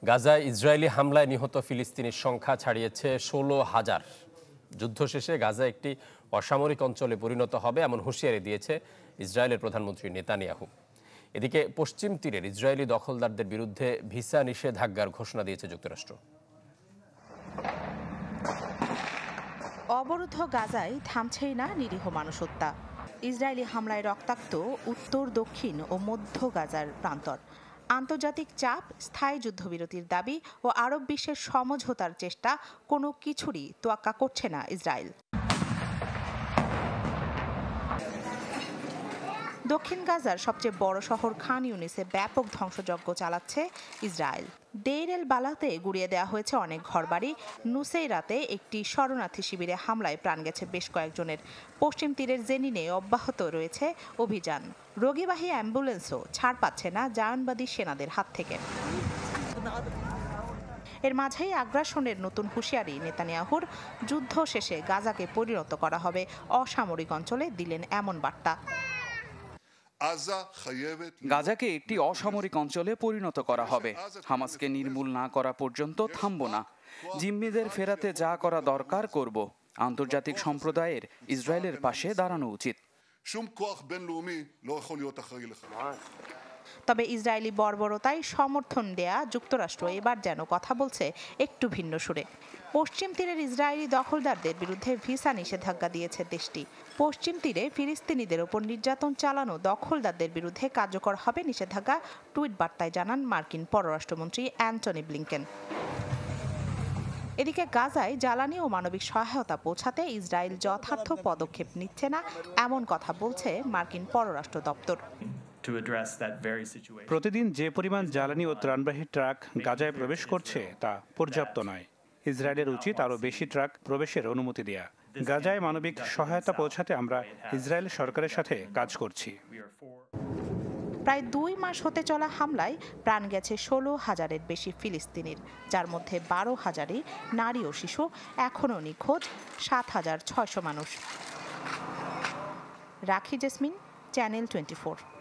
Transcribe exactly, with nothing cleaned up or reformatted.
গাজায় ইসরায়েলি হামলায় নিহত ফিলিস্তিনির সংখ্যা ছাড়িয়েছে ষোলো হাজার। যুদ্ধ শেষে গাজা একটি অসামরিক অঞ্চলে পরিণত হবে এমন হুঁশিয়ারি দিয়েছে ইসরায়েলের প্রধানমন্ত্রী নেতানিয়াহু। এদিকে পশ্চিম তীরের ইসরায়েলি দখলদারদের বিরুদ্ধে ভিসা নিষেধাজ্ঞার ঘোষণা দিয়েছে যুক্তরাষ্ট্র। অবরুদ্ধ গাজায় থামছেই না নিরীহ মানুষ হত্যা। ইসরায়েলি হামলায় রক্তাক্ত উত্তর, দক্ষিণ ও মধ্য গাজার প্রান্তর। আন্তর্জাতিক চাপ, স্থায়ী যুদ্ধবিরতির দাবি ও আরব বিশ্বের সমঝোতার চেষ্টা কোনো কিছুরই তোয়াক্কা করছে না ইসরায়েল। দক্ষিণ গাজার সবচেয়ে বড় শহর খান ইউনিসে ব্যাপক ধ্বংসযজ্ঞ চালাচ্ছে ইসরায়েল। দেইর এল বালাতে গুড়িয়ে দেওয়া হয়েছে অনেক ঘরবাড়ি। নুসেইরাতে একটি শরণার্থী শিবিরে হামলায় প্রাণ গেছে বেশ কয়েকজনের। পশ্চিম তীরের জেনিনে অব্যাহত রয়েছে অভিযান। রোগীবাহী অ্যাম্বুলেন্সও ছাড় পাচ্ছে না জায়নবাদী সেনাদের হাত থেকে। এর মাঝেই আগ্রাসনের নতুন হুঁশিয়ারি নেতানিয়াহুর। যুদ্ধ শেষে গাজাকে পরিণত করা হবে অসামরিক অঞ্চলে, দিলেন এমন বার্তা। গাজাকে একটি অসামরিক অঞ্চলে পরিণত করা হবে। হামাসকে নির্মূল না করা পর্যন্ত থামব না। জিম্মিদের ফেরাতে যা করা দরকার করব। আন্তর্জাতিক সম্প্রদায়ের ইসরায়েলের পাশে দাঁড়ানো উচিত। তবে ইসরায়েলি বর্বরতায় সমর্থন দেয়া যুক্তরাষ্ট্র এবার যেন কথা বলছে একটু ভিন্ন সুরে। পশ্চিম তীরের ইসরায়েলি দখলদারদের বিরুদ্ধে ভিসা নিষেধাজ্ঞা দিয়েছে দেশটি। পশ্চিম তীরে ফিলিস্তিনিদের ওপর নির্যাতন চালানো দখলদারদের বিরুদ্ধে কার্যকর হবে নিষেধাজ্ঞা, টুইট বার্তায় জানান মার্কিন পররাষ্ট্রমন্ত্রী অ্যান্টনি ব্লিংকেন। এদিকে গাজায় জ্বালানি ও মানবিক সহায়তা পৌঁছাতে ইসরায়েল যথার্থ পদক্ষেপ নিচ্ছে না এমন কথা বলছে মার্কিন পররাষ্ট্র দপ্তর। প্রতিদিন যে পরিমাণ জ্বালানি ও ত্রাণবাহী ট্রাক গাজায় প্রবেশ করছে তা পর্যাপ্ত নয়। ইসরায়েলের উচিত আরও বেশি ট্রাক প্রবেশের অনুমতি দেয়া। গাজায় মানবিক সহায়তা পৌঁছাতে আমরা ইসরায়েল সরকারের সাথে কাজ করছি। প্রায় দুই মাস হতে চলা হামলায় প্রাণ গেছে ষোলো হাজারের বেশি ফিলিস্তিনির, যার মধ্যে বারো হাজারই নারী ও শিশু। এখনও নিখোঁজ সাত হাজার ছয়শো মানুষ। রাখি জেসমিন, চ্যানেল টোয়েন্টি ফোর।